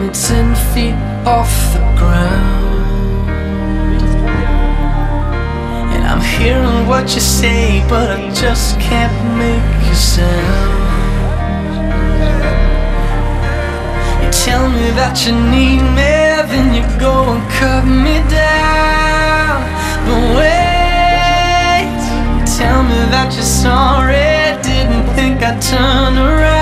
only 10 feet off the ground. And I'm hearing what you say, but I just can't make you sound. You tell me that you need me, then you go and cut me down. But wait, you tell me that you're sorry, didn't think I'd turn around.